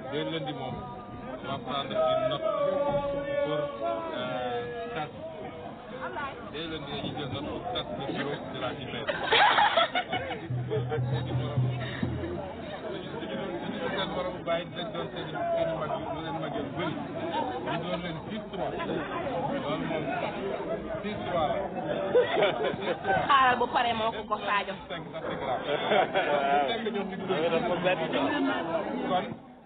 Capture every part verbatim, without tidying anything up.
dès lundi moom on va prendre une note pour tas dès lundi dañuy jël note pour tas le bureau de la J P S. ak seen i morom suñu seen morom bàyyi dañ doon seen i seen i mag yi lu leen mag yu bëri ñu doon leen six trois loolu moom six trois la. xaaral bu paree moo ko ko Sadio. cinq ça c'est grave. kon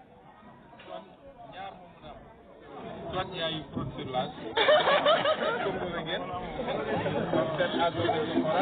soit il y a eu fraude sur l'âge, comme vous le dites, peut-être à d'autres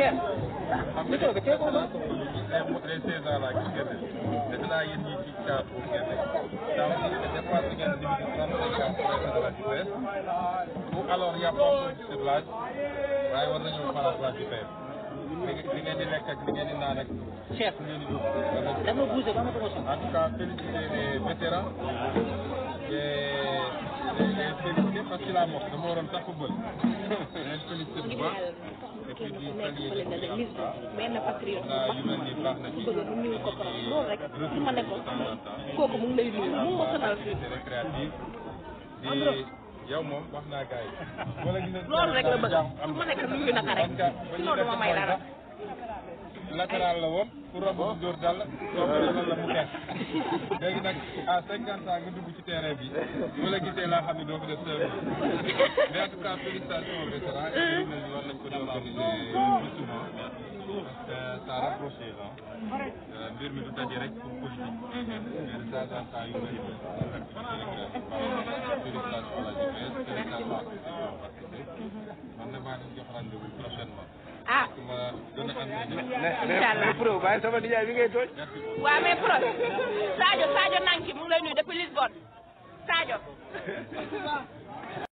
les seize ans là qui viennent, c'est là il y a une petite carte pour gagner. Donc, des fois, c'est une limite de trente-cinq ans pour être de la J P S, ou alors il y a pas fraude sur l'âge, waaye war nañoo faral la J P S. li ngeen di lekk ak li ngeen di naan ak. chef dafa bougé ba ma ko en tout cas féliciter les vétérans et les féliciter parce que la mokk dama waroon sax football. leen féliciter bu baax et puis di saluer benn patriote yu mel ni baax na ci ñu ko ko loolu rek ma ne ko kooku mu ngi lay nuyu mu ma sonal fi récréative di yow moom wax naa gars yi. loolu rek la bëgg ma nekk nuyu naka rek sinon duma may dara. latéral la woon pour romb dóor dal soo ko defal la mu xeex léegi nag à cinquante ans nga dugg ci terrain bi bu la gisee laa xam ne doo ko def sa mais en tout cas félicitations aux vétérans et mel ni war nañ ko di organiser plus souvent parce que ça rapproche les gens mbir mi du daje rek pour politique mais de temps en temps yu bëri félicitations à la J P S félicitations à ceux qui ont participé man na maa leen jox rendez-vous prochainement. ah incha allah pro bàyyi sama nijaay bi ngay tooñ. waaw mais pro Sadio Sadio Nanki mu ngi lay nuyu depuis Lisbonne Sadio.